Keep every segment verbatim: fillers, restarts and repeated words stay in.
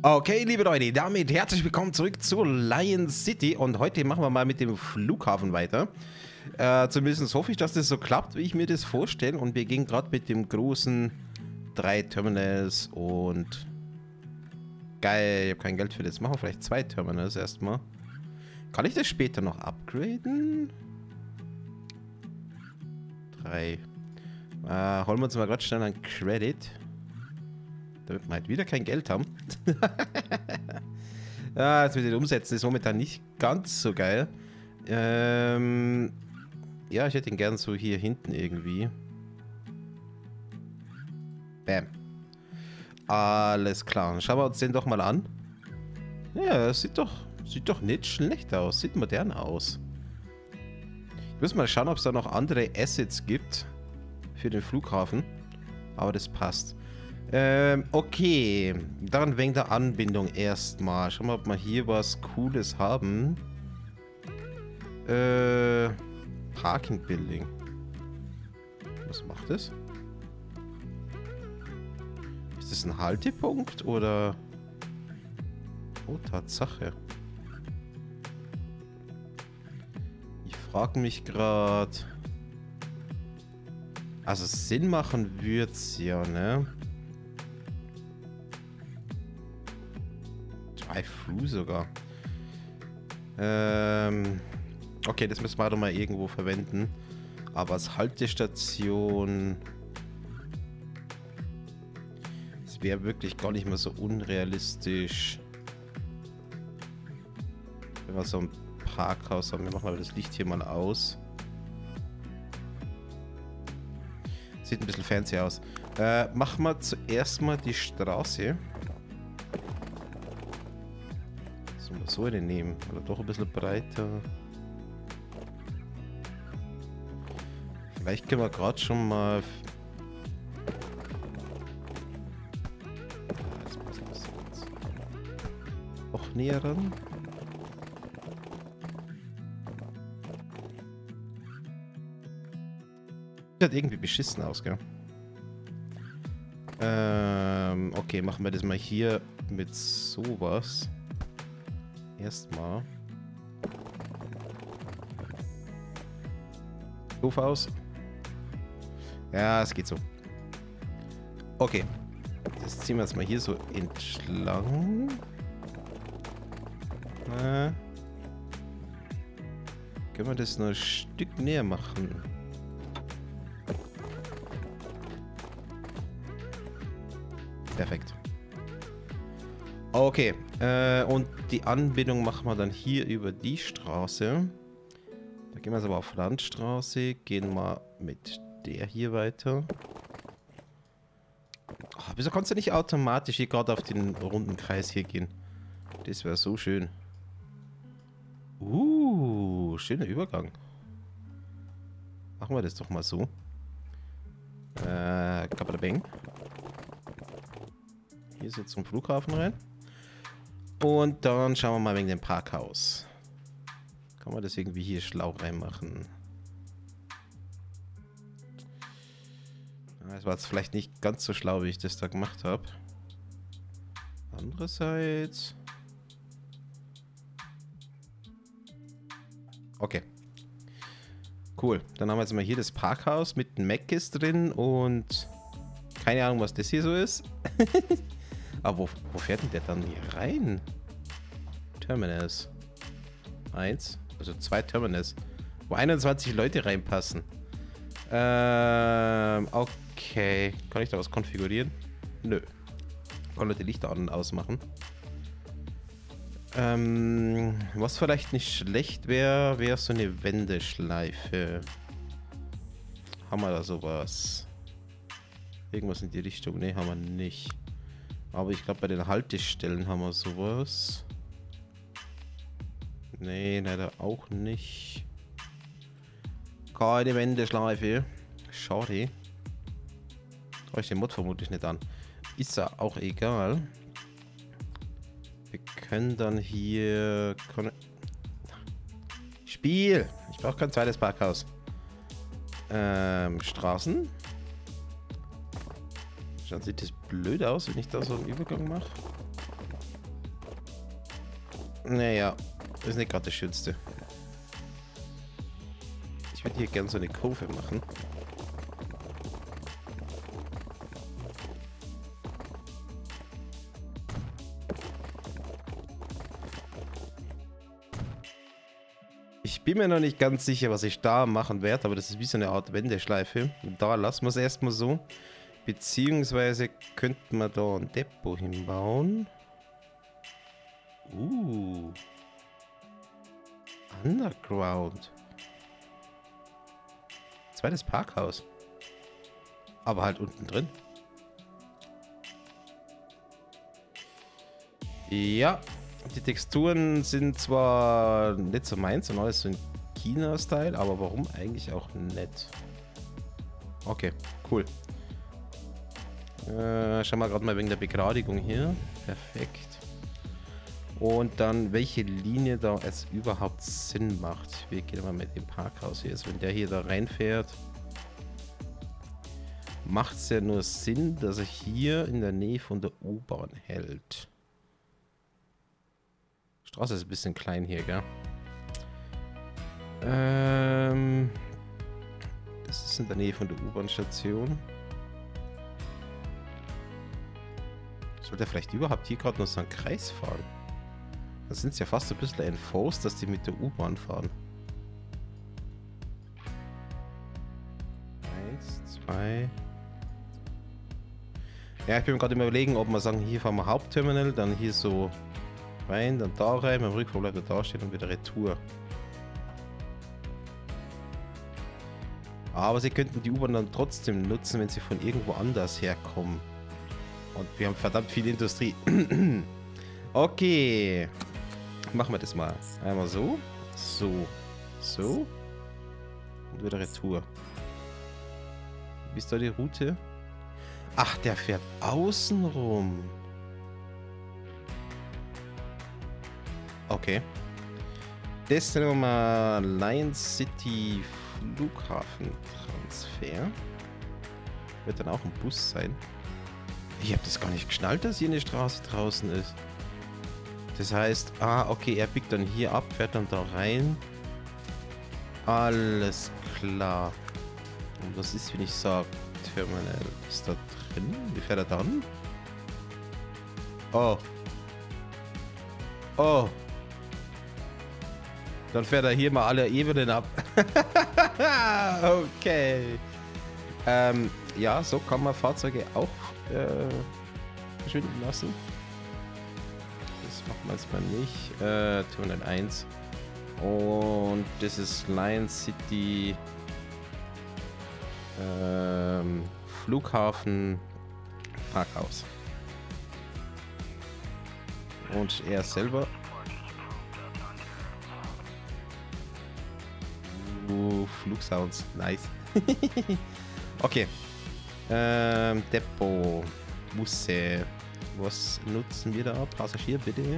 Okay, liebe Leute, damit herzlich willkommen zurück zur Lion City und heute machen wir mal mit dem Flughafen weiter. Äh, zumindest hoffe ich, dass das so klappt, wie ich mir das vorstelle, und wir gehen gerade mit dem großen drei Terminals und geil, ich habe kein Geld für das. Machen wir vielleicht zwei Terminals erstmal. Kann ich das später noch upgraden? Drei. Äh, holen wir uns mal gerade schnell einen Credit. Damit wir halt wieder kein Geld haben. Ja, das mit den Umsätzen ist momentan nicht ganz so geil. Ähm, ja, ich hätte ihn gern so hier hinten irgendwie. Bam. Alles klar. Dann schauen wir uns den doch mal an. Ja, das sieht doch, sieht doch nicht schlecht aus. Sieht modern aus. Ich muss mal schauen, ob es da noch andere Assets gibt für den Flughafen. Aber das passt. Ähm, okay. Dann wegen der Anbindung erstmal. Schauen wir mal, ob wir hier was Cooles haben. Äh, Parking Building. Was macht das? Ist das ein Haltepunkt oder... Oh, Tatsache. Ich frage mich gerade... Also Sinn machen wird's ja, ne? Drive-Thru sogar. Ähm... Okay, das müssen wir doch mal irgendwo verwenden. Aber als Haltestation... Das wäre wirklich gar nicht mehr so unrealistisch. Wenn wir so ein Parkhaus haben. Wir machen aber das Licht hier mal aus. Sieht ein bisschen fancy aus. Äh, machen wir zuerst mal die Straße. Sollen wir so eine nehmen? Oder doch ein bisschen breiter? Vielleicht können wir gerade schon mal... Noch näher ran. Sieht irgendwie beschissen aus, gell? Ähm, okay, machen wir das mal hier mit sowas. Erstmal. Doof aus. Ja, es geht so. Okay. Das ziehen wir jetzt mal hier so entlang. Äh. Können wir das noch ein Stück näher machen? Perfekt. Okay. Äh, und die Anbindung machen wir dann hier über die Straße. Da gehen wir jetzt aber auf Landstraße. Gehen wir mit der hier weiter. Oh, wieso kannst du nicht automatisch hier gerade auf den runden Kreis hier gehen? Das wäre so schön. Uh, schöner Übergang. Machen wir das doch mal so. Äh, Kabadabang. Hier so zum Flughafen rein. Und dann schauen wir mal wegen dem Parkhaus. Kann man das irgendwie hier schlau reinmachen? Das war jetzt vielleicht nicht ganz so schlau, wie ich das da gemacht habe. Andererseits... Okay. Cool. Dann haben wir jetzt mal hier das Parkhaus mit einem Mc's drin und... Keine Ahnung, was das hier so ist. Aber wo, wo fährt denn der dann hier rein? Terminals. Eins. Also zwei Terminals. Wo einundzwanzig Leute reinpassen. Ähm, okay. Kann ich da was konfigurieren? Nö. Kann nur die Lichter an und ausmachen. Ähm, was vielleicht nicht schlecht wäre, wäre so eine Wendeschleife. Haben wir da sowas? Irgendwas in die Richtung? Ne, haben wir nicht. Aber ich glaube, bei den Haltestellen haben wir sowas. Nee, leider auch nicht. Keine Wendeschleife. Schade. Brauche ich den Mod vermutlich nicht an. Ist ja auch egal. Wir können dann hier... Spiel! Ich brauche kein zweites Parkhaus. Ähm, Straßen. Dann sieht das blöd aus, wenn ich da so einen Übergang mache. Naja, das ist nicht gerade das Schönste. Ich würde hier gerne so eine Kurve machen. Ich bin mir noch nicht ganz sicher, was ich da machen werde, aber das ist wie so eine Art Wendeschleife. Da lassen wir es erstmal so. Beziehungsweise könnten wir da ein Depot hinbauen. Uh. Underground. Zweites Parkhaus. Aber halt unten drin. Ja. Die Texturen sind zwar nicht so meins und alles so in China-Style, aber warum eigentlich auch nicht? Okay, cool. Äh, schauen wir gerade mal wegen der Begradigung hier. Perfekt. Und dann, welche Linie da es überhaupt Sinn macht. Wir gehen mal mit dem Parkhaus hier. Also wenn der hier da reinfährt, macht es ja nur Sinn, dass er hier in der Nähe von der U-Bahn hält. Die Straße ist ein bisschen klein hier, gell? Ähm, das ist in der Nähe von der U-Bahn-Station. Sollte er vielleicht überhaupt hier gerade noch so einen Kreis fahren? Da sind es ja fast ein bisschen enforced, dass die mit der U-Bahn fahren. Eins, zwei. Ja, ich bin mir gerade immer überlegen, ob wir sagen, hier fahren wir Hauptterminal, dann hier so rein, dann da rein, beim Rückflug bleibt er da stehen und wieder Retour. Aber sie könnten die U-Bahn dann trotzdem nutzen, wenn sie von irgendwo anders herkommen. Und wir haben verdammt viel Industrie. Okay. Machen wir das mal. Einmal so. So. So. Und wieder Retour. Wie ist da die Route? Ach, der fährt außen rum. Okay. Das nennen wir mal Lion City Flughafen Transfer. Wird dann auch ein Bus sein. Ich habe das gar nicht geschnallt, dass hier eine Straße draußen ist. Das heißt, ah, okay, er biegt dann hier ab, fährt dann da rein. Alles klar. Und was ist, wenn ich sage, Terminal ist da drin? Wie fährt er dann? Oh. Oh. Dann fährt er hier mal alle Ebenen ab. Okay. Ähm, ja, so kann man Fahrzeuge auch äh, verschwinden lassen. Das machen wir jetzt mal nicht. Äh, Terminal eins. Und das ist Lion City ähm, Flughafen Parkhaus. Und er selber. Uh, Flugsounds, nice. Okay. Ähm, Depot. Busse. Was nutzen wir da? Passagier, bitte.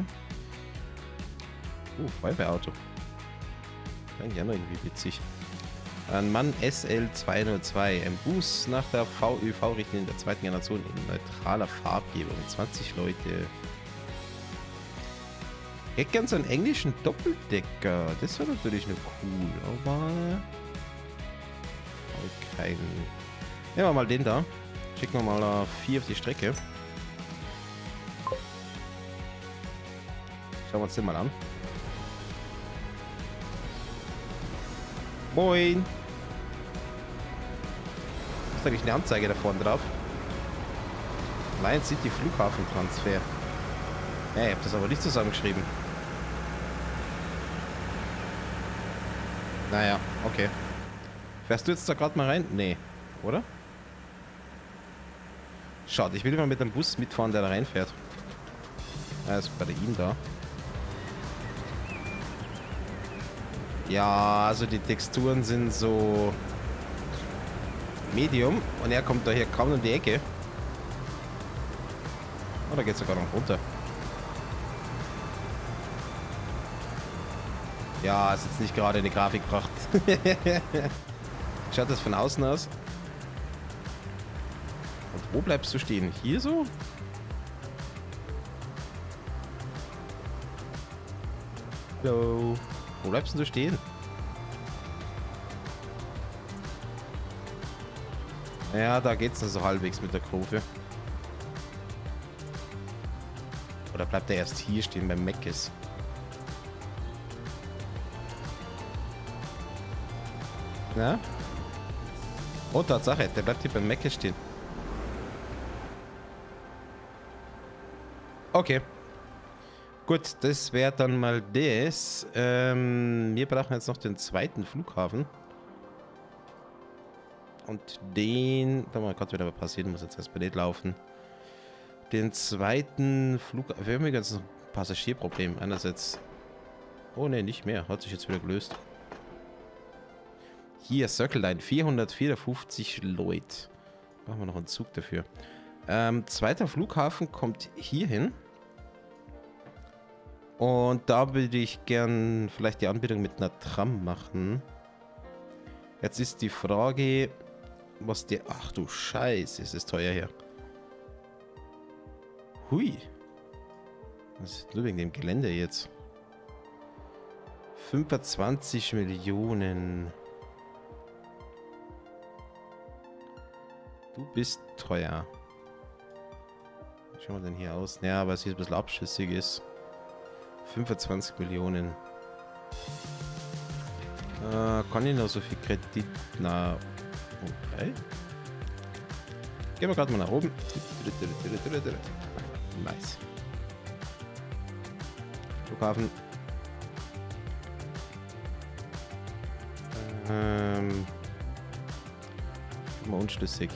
Uh, Feuerwehrauto. Eigentlich auch noch irgendwie witzig. Ein Mann S L zweihundertzwei. Ein Bus nach der V Ö V-Richtlinie der zweiten Generation in neutraler Farbgebung. zwanzig Leute. Ich hätte gern so einen englischen Doppeldecker. Das wäre natürlich nur cool, aber... keinen. Nehmen wir mal den da. Schicken wir mal uh, vier auf die Strecke. Schauen wir uns den mal an. Moin! Ist eigentlich eine Anzeige da vorne drauf? Lion City Flughafentransfer. Ja, ich habe das aber nicht zusammengeschrieben. Naja, okay. Fährst du jetzt da gerade mal rein? Nee, oder? Schade, ich will mal mit dem Bus mitfahren, der da reinfährt. Er ist bei ihm da. Ja, also die Texturen sind so Medium und er kommt da hier kaum um die Ecke. Oh, da geht es sogar noch runter. Ja, ist jetzt nicht gerade eine Grafikpracht. Schaut das von außen aus? Und wo bleibst du stehen? Hier so? Hallo. Wo bleibst denn du stehen? Ja, da geht's dann so halbwegs mit der Kurve. Oder bleibt er erst hier stehen beim Meckes? Na? Oh, Tatsache, der bleibt hier beim Meckes stehen. Okay. Gut, das wäre dann mal das. Ähm, wir brauchen jetzt noch den zweiten Flughafen. Und den... Da mal Gott, wieder was passieren muss jetzt erstmal nicht laufen. Den zweiten Flughafen... Wir haben jetzt ein Passagierproblem. Einerseits... Oh ne, nicht mehr. Hat sich jetzt wieder gelöst. Hier, Circle Line. vierhundertvierundfünfzig Leute. Machen wir noch einen Zug dafür. Ähm, zweiter Flughafen kommt hier hin. Und da würde ich gern vielleicht die Anbindung mit einer Tram machen. Jetzt ist die Frage, was der... Ach du Scheiße, ist das teuer hier. Hui. Was ist nur wegen dem Gelände jetzt? fünfundzwanzig Millionen. Du bist teuer. Wie schauen wir denn hier aus? Ja, weil es hier ein bisschen abschüssig ist. fünfundzwanzig Millionen. Äh, kann ich noch so viel Kredit? Na, okay. Gehen wir gerade mal nach oben. Nice. Flughafen. Ähm. Mal unschlüssig.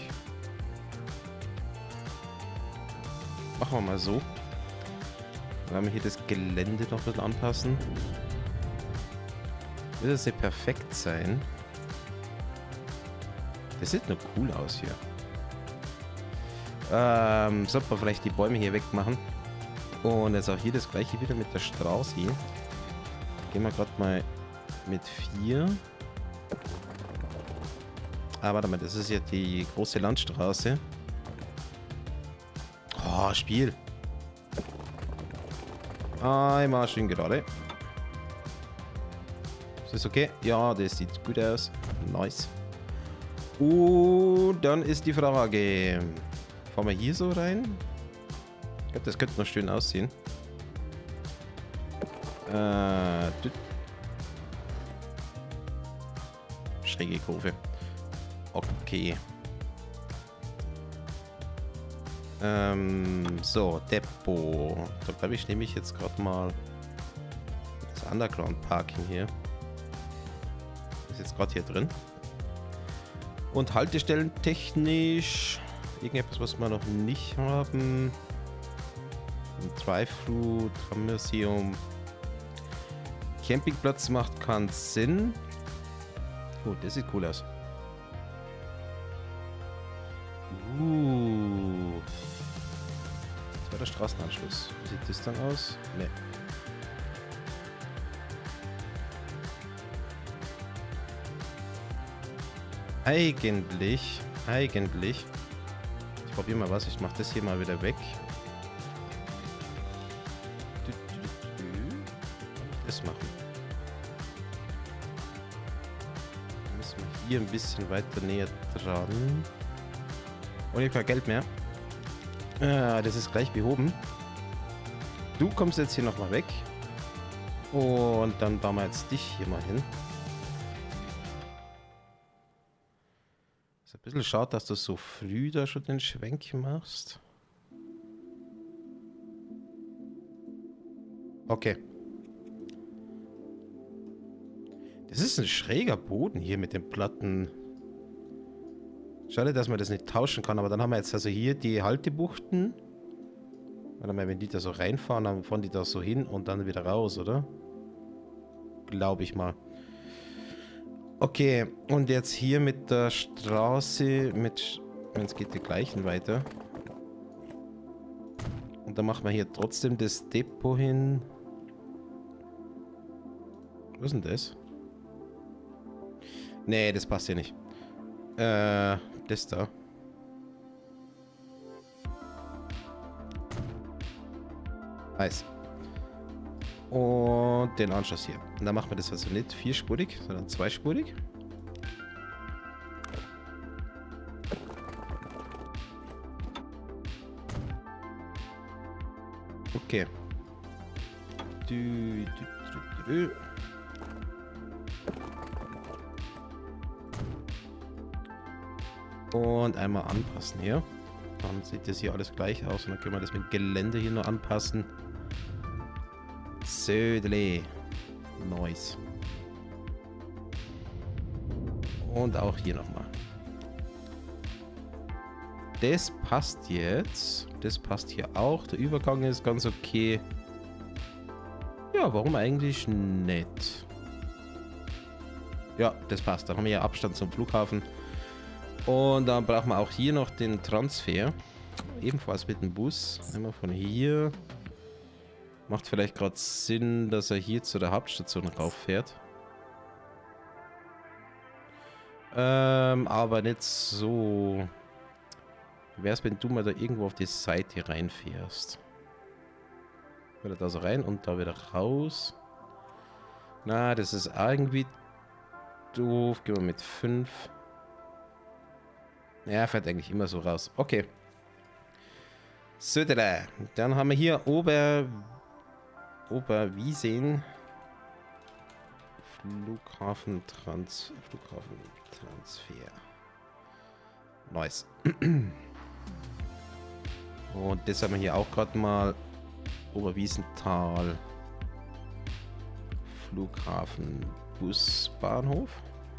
Machen wir mal so. Dann werden wir hier das Gelände noch ein bisschen anpassen. Wird das nicht perfekt sein? Das sieht nur cool aus hier. Ähm, sollte man vielleicht die Bäume hier wegmachen. Und jetzt auch hier das gleiche wieder mit der Straße hier. Gehen wir gerade mal mit vier. Ah, warte mal, das ist ja die große Landstraße. Oh, Spiel. Einmal schön gerade. Ist das okay? Ja, das sieht gut aus. Nice. Und dann ist die Frage. Fahren wir hier so rein? Ich glaube, das könnte noch schön aussehen. Äh, schräge Kurve. Okay. Ähm, so, Depot. Da bleibe ich nämlich jetzt gerade mal das Underground Parking hier. Ist jetzt gerade hier drin. Und Haltestellen technisch irgendetwas, was wir noch nicht haben. Ein Drive-Thru, Tram-Museum. Campingplatz macht keinen Sinn. Oh, das sieht cool aus. Uh. Das war der Straßenanschluss. Wie sieht das dann aus? Ne. Eigentlich, eigentlich. Ich probiere mal was. Ich mache das hier mal wieder weg. Das machen. Dann müssen wir hier ein bisschen weiter näher dran. Und ich habe kein Geld mehr. Ah, das ist gleich behoben. Du kommst jetzt hier nochmal weg. Und dann bauen wir jetzt dich hier mal hin. Ist ein bisschen schade, dass du so früh da schon den Schwenk machst. Okay. Das ist ein schräger Boden hier mit den Platten. Schade, dass man das nicht tauschen kann, aber dann haben wir jetzt also hier die Haltebuchten. Warte mal, wenn die da so reinfahren, dann fahren die da so hin und dann wieder raus, oder? Glaube ich mal. Okay, und jetzt hier mit der Straße, mit, wenn es geht, die gleichen weiter. Und dann machen wir hier trotzdem das Depot hin. Was ist denn das? Nee, das passt hier nicht. Äh, das da. Nice. Und den Anschluss hier. Und dann machen wir das also nicht vierspurig, sondern zweispurig. Okay. Du, du, du, du. Und einmal anpassen hier. Dann sieht das hier alles gleich aus. Und dann können wir das mit dem Gelände hier noch anpassen. Södle. Nice. Und auch hier nochmal. Das passt jetzt. Das passt hier auch. Der Übergang ist ganz okay. Ja, warum eigentlich nicht? Ja, das passt. Dann haben wir ja Abstand zum Flughafen. Und dann brauchen wir auch hier noch den Transfer. Ebenfalls mit dem Bus. Einmal von hier. Macht vielleicht gerade Sinn, dass er hier zu der Hauptstation rauffährt. Ähm, aber nicht so. Wie wäre es, wenn du mal da irgendwo auf die Seite reinfährst? Wieder da so rein und da wieder raus. Na, das ist irgendwie doof. Gehen wir mit fünf. Ja, fährt eigentlich immer so raus. Okay. So, dann haben wir hier Ober... Oberwiesen. Flughafen Trans... Flughafen Transfer. Nice. Und das haben wir hier auch gerade mal. Oberwiesenthal. Flughafen Busbahnhof.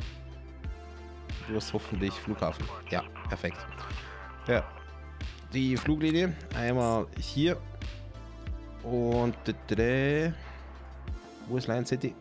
Du hast hoffentlich Flughafen. Ja, perfekt. Ja. Die Fluglinie einmal hier. Und wo ist Lion City?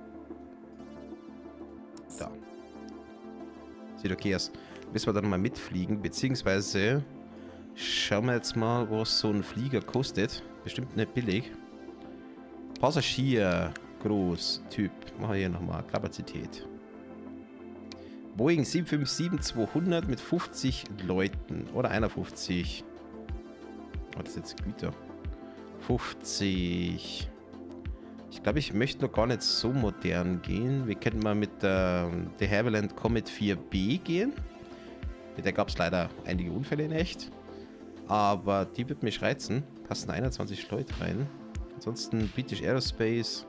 Da. Sieht okay aus. Müssen wir dann mal mitfliegen, beziehungsweise schauen wir jetzt mal, was so ein Flieger kostet. Bestimmt nicht billig. Passagier, groß, Typ. Machen wir hier nochmal Kapazität. Boeing sieben fünf sieben zweihundert mit fünfzig Leuten. Oder einundfünfzig. Oh, das ist jetzt Güter. fünfzig. Ich glaube, ich möchte noch gar nicht so modern gehen. Wir könnten mal mit der De Havilland Comet vier B gehen. Mit der gab es leider einige Unfälle in echt. Aber die wird mich reizen. Passen einundzwanzig Leute rein. Ansonsten British Aerospace.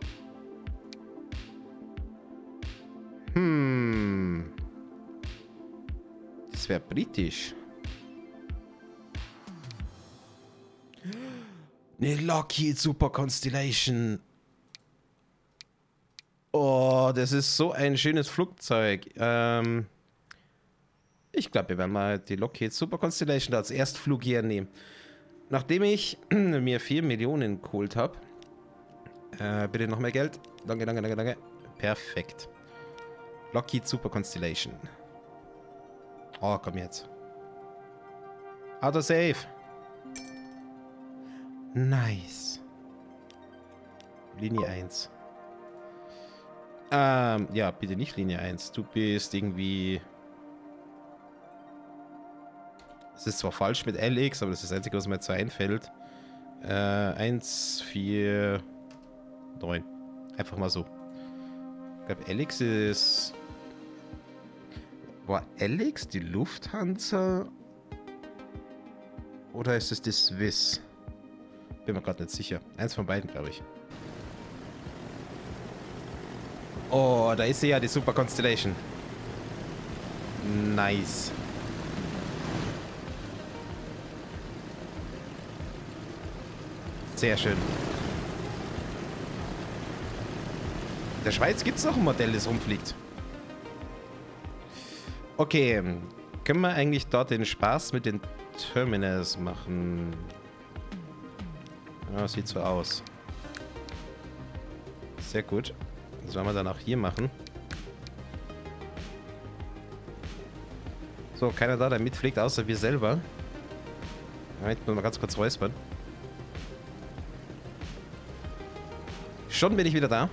Hm. Das wäre britisch. Eine Lockheed Super Constellation. Oh, das ist so ein schönes Flugzeug. Ähm, ich glaube, wir werden mal die Lockheed Super Constellation als Erstflug hier nehmen. Nachdem ich mir vier Millionen geholt habe. Äh, bitte noch mehr Geld. Danke, danke, danke, danke. Perfekt. Lockheed Super Constellation. Oh, komm jetzt. Autosave. Nice. Linie eins. Ähm, ja, bitte nicht Linie eins. Du bist irgendwie... Es ist zwar falsch mit L X, aber das ist das Einzige, was mir jetzt so einfällt. Äh, eins, vier, neun. Einfach mal so. Ich glaube, L X ist... War L X die Lufthansa? Oder ist es die Swiss? Bin mir gerade nicht sicher. Eins von beiden, glaube ich. Oh, da ist sie ja, die Super Constellation. Nice. Sehr schön. In der Schweiz gibt es noch ein Modell, das rumfliegt. Okay. Können wir eigentlich dort den Spaß mit den Terminals machen? Ja, sieht so aus. Sehr gut. Das werden wir dann auch hier machen. So, keiner da, der mitfliegt, außer wir selber. Moment, muss mal ganz kurz räuspern. Schon bin ich wieder da.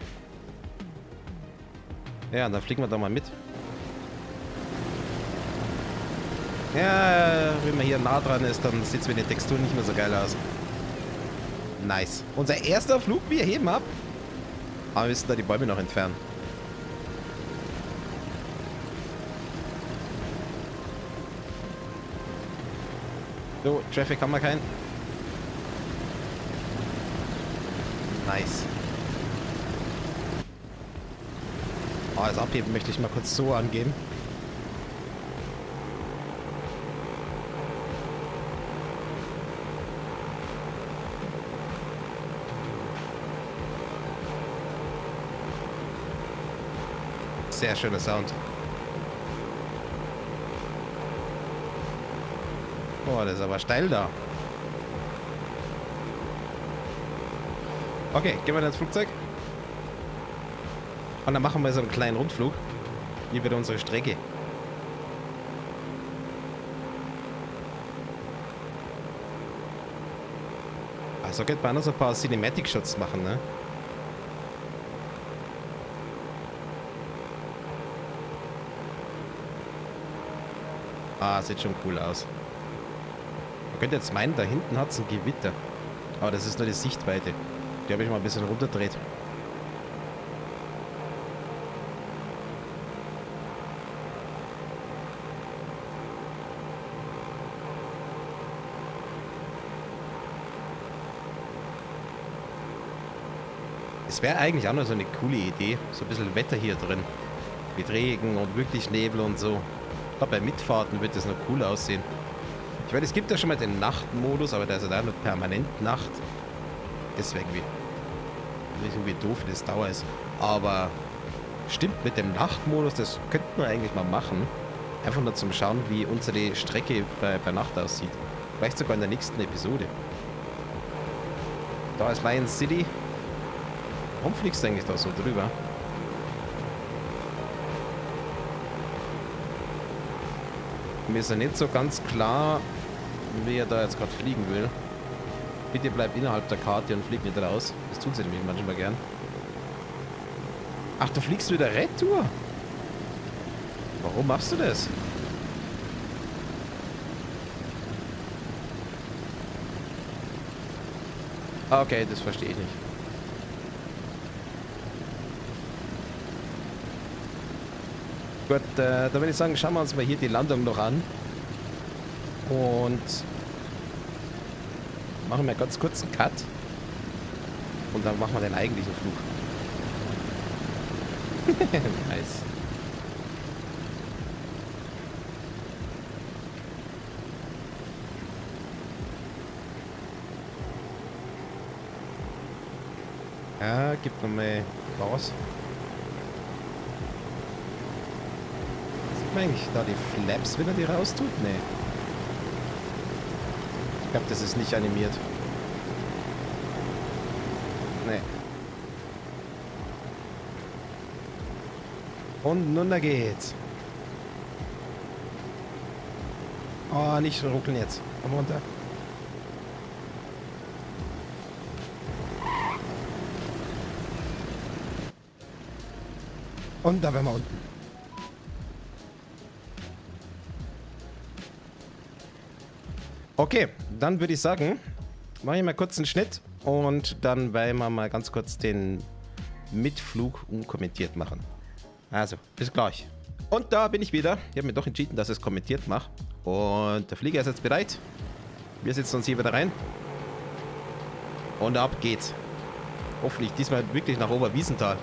Ja, dann fliegen wir da mal mit. Ja, wenn man hier nah dran ist, dann sieht es mit den Texturen nicht mehr so geil aus. Nice. Unser erster Flug, wir heben ab. Aber wir müssen da die Bäume noch entfernen. So, Traffic haben wir keinen. Nice. Oh, das Abheben möchte ich mal kurz so angehen. Sehr schöner Sound. Oh, das ist aber steil da. Okay, gehen wir ins Flugzeug. Und dann machen wir so einen kleinen Rundflug. Hier wieder unsere Strecke. Also könnte man noch so ein paar Cinematic-Shots machen, ne? Ah, sieht schon cool aus. Man könnte jetzt meinen, da hinten hat es ein Gewitter. Aber das ist nur die Sichtweite. Die habe ich mal ein bisschen runterdreht. Es wäre eigentlich auch noch so eine coole Idee. So ein bisschen Wetter hier drin. Mit Regen und wirklich Nebel und so. Ich glaube, bei Mitfahrten wird das noch cool aussehen. Ich meine, es gibt ja schon mal den Nachtmodus, aber da ist ja da nur permanent Nacht. Deswegen wie, irgendwie doof, wie das Dauer ist. Aber stimmt, mit dem Nachtmodus, das könnten wir eigentlich mal machen. Einfach nur zum Schauen, wie unsere Strecke bei, bei Nacht aussieht. Vielleicht sogar in der nächsten Episode. Da ist Lion City. Warum fliegst du eigentlich da so drüber? Mir ist ja nicht so ganz klar, wie er da jetzt gerade fliegen will. Bitte bleib innerhalb der Karte und flieg nicht raus. Das tut sie nämlich manchmal gern. Ach, du fliegst wieder retour? Warum machst du das? Okay, das verstehe ich nicht. Gut, äh, da würde ich sagen, schauen wir uns mal hier die Landung noch an. Und machen wir ganz kurz einen Cut. Und dann machen wir den eigentlichen Flug. Nice. Ja, gib nochmal Gas. Sieht man eigentlich da die Flaps, wenn er die raustut? Nee. Ich glaube, das ist nicht animiert. Nee. Und nun da geht's. Oh, nicht ruckeln jetzt. Komm runter. Und da wären wir unten. Okay, dann würde ich sagen, mache ich mal kurz einen Schnitt und dann werden wir mal ganz kurz den Mitflug unkommentiert machen. Also, bis gleich. Und da bin ich wieder. Ich habe mir doch entschieden, dass ich es kommentiert mache. Und der Flieger ist jetzt bereit. Wir setzen uns hier wieder rein. Und ab geht's. Hoffentlich diesmal wirklich nach Oberwiesenthal.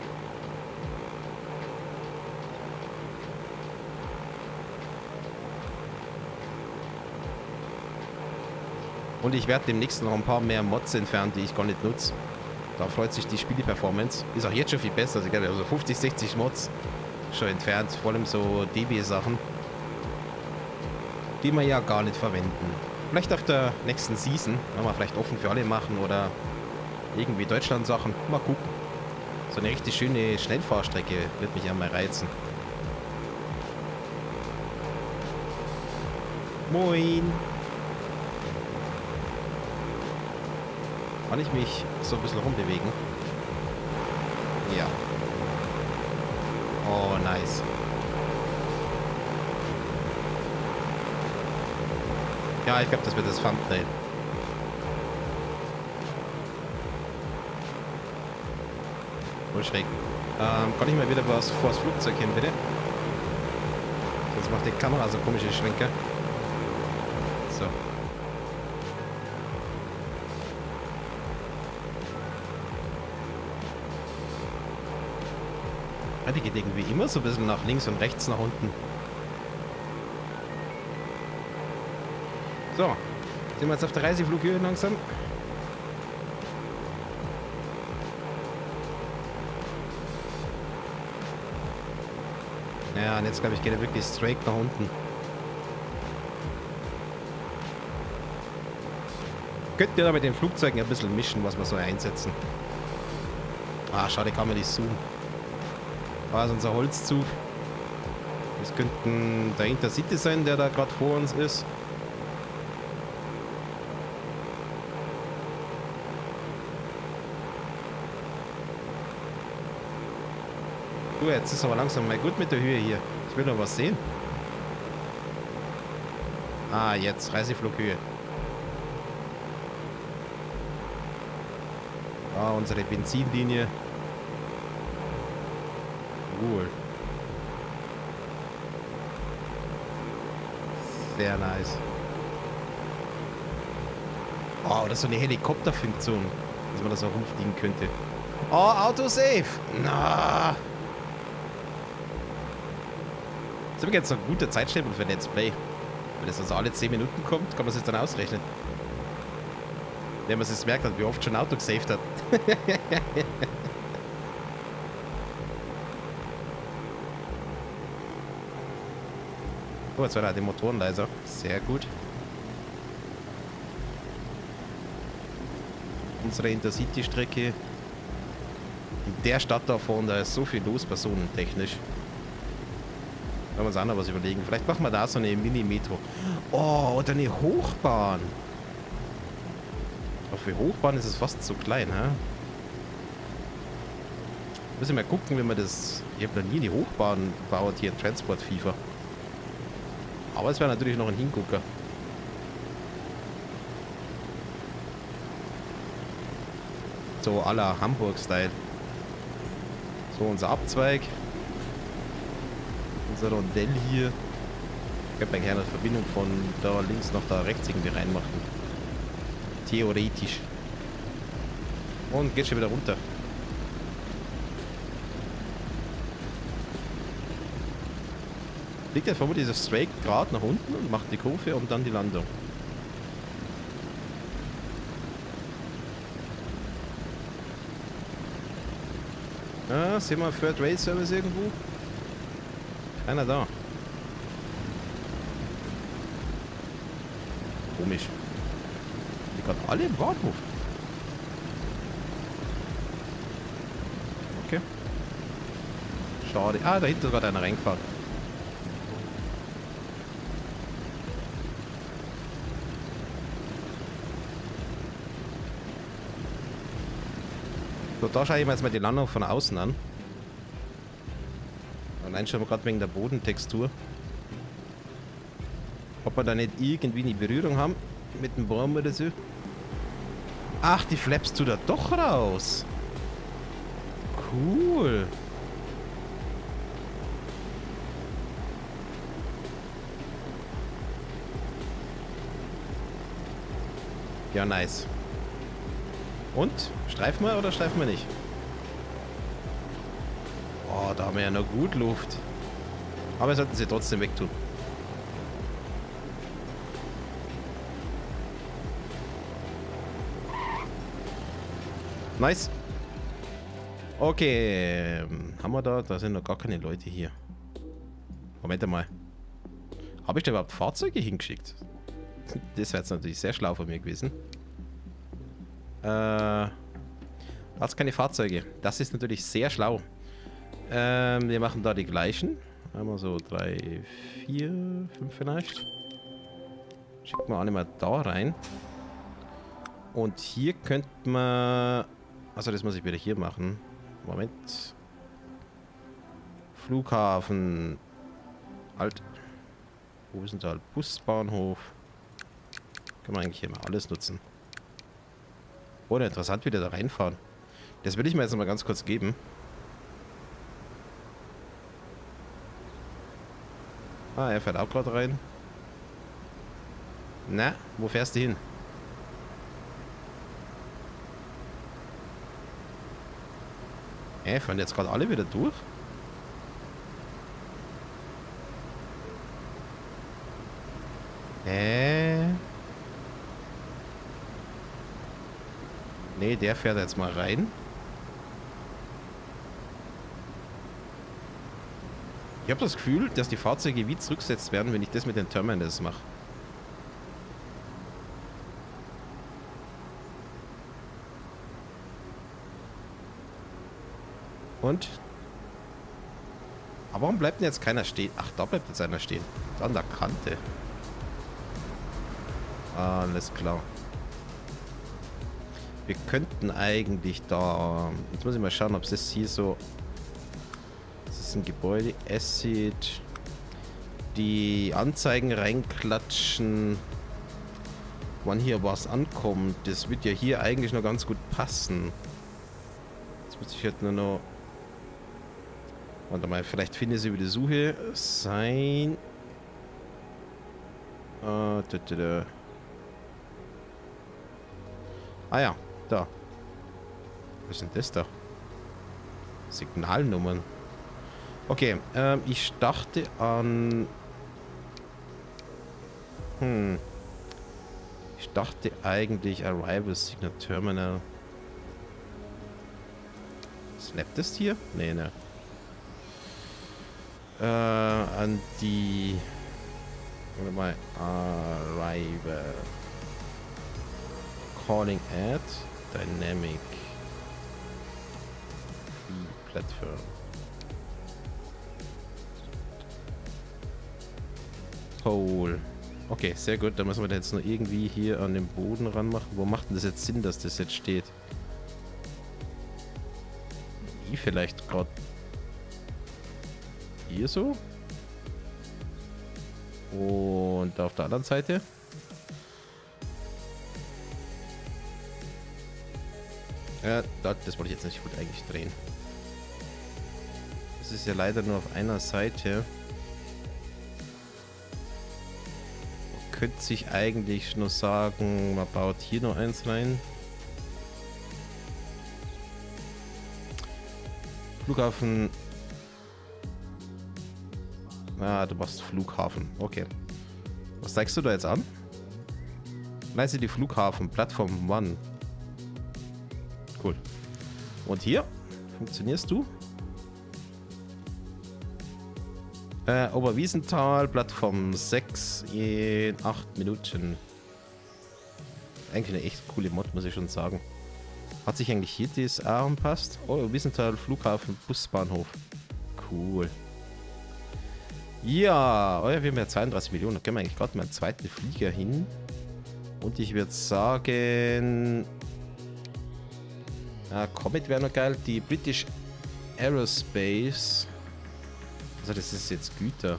Und ich werde demnächst noch ein paar mehr Mods entfernen, die ich gar nicht nutze. Da freut sich die Spieleperformance. Ist auch jetzt schon viel besser. Also, also fünfzig, sechzig Mods schon entfernt. Vor allem so D B-Sachen, die wir ja gar nicht verwenden. Vielleicht auf der nächsten Season, wenn wir vielleicht offen für alle machen oder irgendwie Deutschland-Sachen. Mal gucken. So eine richtig schöne Schnellfahrstrecke wird mich ja mal reizen. Moin! Kann ich mich so ein bisschen rumbewegen? Ja. Oh, nice. Ja, ich glaube, das wird das Thumbnail. Voll schräg. Ähm, kann ich mal wieder was vor das Flugzeug hin, bitte? Sonst macht die Kamera so komische Schwenker. So. Ja, die geht irgendwie immer so ein bisschen nach links und rechts nach unten. So. Sind wir jetzt auf der Reiseflughöhe langsam? Ja, und jetzt glaube ich geht er wirklich straight nach unten. Könnt ihr da mit den Flugzeugen ein bisschen mischen, was wir so einsetzen. Ah, schade, kann man nicht zoomen. Da ist unser Holzzug. Das könnte der Intercity sein, der da gerade vor uns ist. Du, jetzt ist aber langsam mal gut mit der Höhe hier. Ich will noch was sehen. Ah, jetzt Reiseflughöhe. Ah, unsere Benzinlinie. Cool. Sehr nice. Oh, oder so eine Helikopterfunktion, dass man da so rumfliegen könnte. Oh, Autosave! Na. Das ist aber jetzt ein guter Zeitstempel für Let's Play. Wenn das also alle zehn Minuten kommt, kann man sich dann ausrechnen. Wenn man sich merkt hat, wie oft schon ein Auto gesaved hat. Oh, jetzt war da die Motoren leiser. Sehr gut. Unsere Intercity-Strecke. In der Stadt da vorne, da ist so viel los, personentechnisch. Da können wir uns auch noch was überlegen. Vielleicht machen wir da so eine Mini-Metro. Oh, oder eine Hochbahn. Auch für Hochbahn ist es fast zu klein, hä? Müssen wir mal gucken, wie man das... Ich habe noch nie eine Hochbahn gebaut hier in Transport FIFA. Aber es wäre natürlich noch ein Hingucker. So à la Hamburg-Style. So unser Abzweig. Unser Rondell hier. Ich könnte mir gerne eine Verbindung von da links nach da rechts irgendwie reinmachen. Theoretisch. Und geht schon wieder runter. Liegt jetzt vermutlich das straight gerade nach unten und macht die Kurve und dann die Landung. Ja, sehen wir Third Rail Service irgendwo? Keiner da. Komisch. Die gerade alle im Bahnhof. Okay. Schade. Ah, da hinten ist gerade einer reingefahren. So, da schaue ich mir jetzt mal die Landung von außen an. Allein schon gerade wegen der Bodentextur. Ob wir da nicht irgendwie eine Berührung haben mit dem Baum oder so. Ach, die Flaps tut er doch raus. Cool. Ja, nice. Und? Streifen wir oder streifen wir nicht? Oh, da haben wir ja noch gut Luft. Aber wir sollten sie trotzdem wegtun. Nice. Okay. Haben wir da? Da sind noch gar keine Leute hier. Moment mal. Habe ich da überhaupt Fahrzeuge hingeschickt? Das wäre jetzt natürlich sehr schlau von mir gewesen. Äh, da hat's keine Fahrzeuge. Das ist natürlich sehr schlau. Ähm, wir machen da die gleichen. Einmal so drei, vier, fünf vielleicht. Schicken wir alle mal da rein. Und hier könnte man... Also das muss ich wieder hier machen. Moment. Flughafen. Halt. Wo ist denn da? Busbahnhof. Können wir eigentlich hier mal alles nutzen. Oder interessant, wie der da reinfahren. Das will ich mir jetzt noch mal ganz kurz geben. Ah, er fährt auch gerade rein. Na, wo fährst du hin? Hä, fahren jetzt gerade alle wieder durch? Hä? Nee, der fährt jetzt mal rein. Ich habe das Gefühl, dass die Fahrzeuge wie zurückgesetzt werden, wenn ich das mit den Terminals mache. Und? Aber warum bleibt denn jetzt keiner stehen? Ach, da bleibt jetzt einer stehen. Da an der Kante. Alles klar. Wir könnten eigentlich da... Jetzt muss ich mal schauen, ob das hier so... Das ist ein Gebäude. Acid. Die Anzeigen reinklatschen. Wann hier was ankommt. Das wird ja hier eigentlich noch ganz gut passen. Jetzt muss ich halt nur noch... Warte mal, vielleicht finde ich sie über die Suche. Sein... Äh, da, da, da. Ah ja, da. Was ist denn das da? Signalnummern. Okay, ähm, ich dachte an... Hm. Ich dachte eigentlich Arrival Signal Terminal. Snappt das hier? Nee, ne. Äh, an die... Warte mal. Arrival. Calling at Dynamic Platform. Pole. Okay, sehr gut. Dann müssen wir das jetzt nur irgendwie hier an den Boden ranmachen. Wo macht denn das jetzt Sinn, dass das jetzt steht? Wie vielleicht gerade hier so? Und auf der anderen Seite? Ja, das wollte ich jetzt nicht gut eigentlich drehen. Das ist ja leider nur auf einer Seite. Man könnte sich eigentlich nur sagen, man baut hier noch eins rein. Flughafen. Ah, du machst Flughafen. Okay. Was zeigst du da jetzt an? Leiste die Flughafen, Plattform One. Cool. Und hier? Funktionierst du? Äh, Oberwiesenthal, Plattform sechs in acht Minuten. Eigentlich eine echt coole Mod, muss ich schon sagen. Hat sich eigentlich hier das auch anpasst? Oh, Oberwiesenthal, Flughafen, Busbahnhof. Cool. Ja, oh ja, wir haben ja zweiunddreißig Millionen. Da können wir eigentlich gerade mal einen zweiten Flieger hin. Und ich würde sagen... Ah, Comet wäre noch geil. Die British Aerospace. Also das ist jetzt Güter.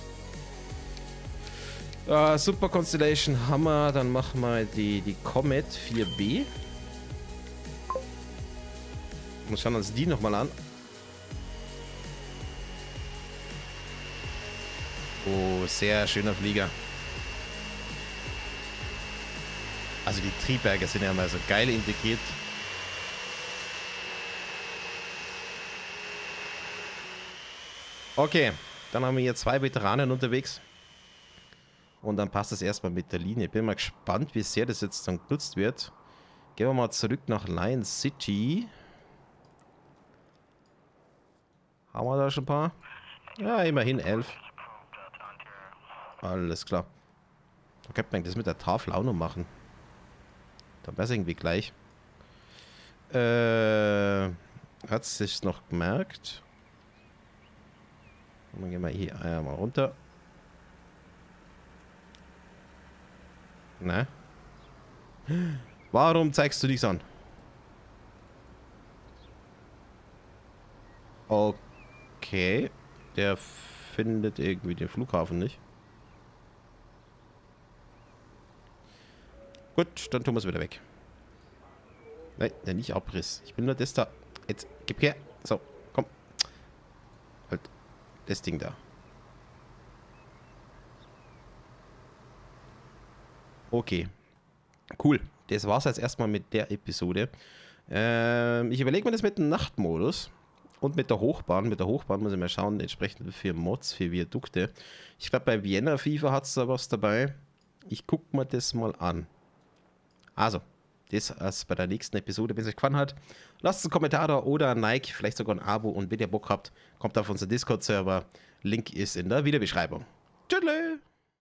Ah, Super Constellation Hammer. Dann machen wir die, die Comet vier B. Und schauen uns die nochmal an. Oh, sehr schöner Flieger. Also die Triebwerke sind ja mal so geil integriert. Okay, dann haben wir hier zwei Veteranen unterwegs. Und dann passt das erstmal mit der Linie. Bin mal gespannt, wie sehr das jetzt dann genutzt wird. Gehen wir mal zurück nach Lion City. Haben wir da schon ein paar? Ja, immerhin elf. Alles klar. Da könnte man das mit der Tafel auch noch machen. Dann wäre es irgendwie gleich. Äh, hat es sich noch gemerkt? Und dann gehen wir hier einmal runter. Ne? Warum zeigst du nichts an? Okay. Der findet irgendwie den Flughafen nicht. Gut, dann tun wir es wieder weg. Nein, der nicht Abriss. Ich will nur das da. Jetzt, gib her. So, komm. Halt. Das Ding da. Okay. Cool. Das war's jetzt erstmal mit der Episode. Ähm, ich überlege mir das mit dem Nachtmodus und mit der Hochbahn. Mit der Hochbahn muss ich mal schauen, entsprechend für Mods, für Viadukte. Ich glaube, bei Vienna FIFA hat es da was dabei. Ich gucke mir das mal an. Also, das ist bei der nächsten Episode. Wenn es euch gefallen hat, lasst einen Kommentar da oder ein Like, vielleicht sogar ein Abo. Und wenn ihr Bock habt, kommt auf unseren Discord-Server. Link ist in der Videobeschreibung. Tschüss!